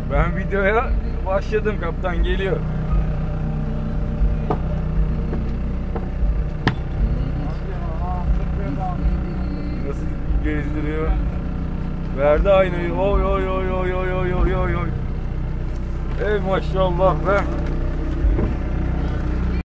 Ben videoya başladım, kaptan geliyor. Nasıl gezdiriyor? Verdi aynayı. Oy oy oy oy oy oy oy oy oy. Ey maşallah be.